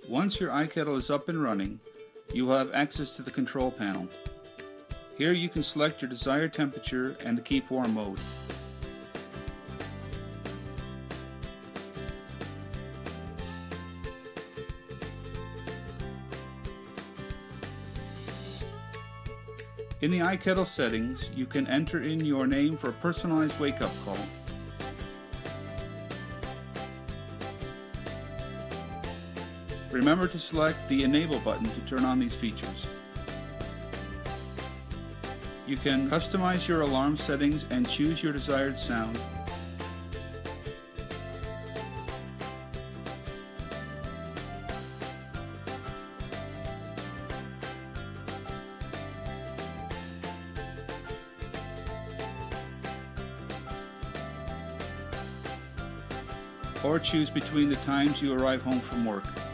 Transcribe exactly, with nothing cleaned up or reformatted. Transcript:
Once your iKettle is up and running, you will have access to the control panel. Here you can select your desired temperature and the keep warm mode. In the iKettle settings, you can enter in your name for a personalized wake-up call. Remember to select the Enable button to turn on these features. You can customize your alarm settings and choose your desired sound. Or choose between the times you arrive home from work.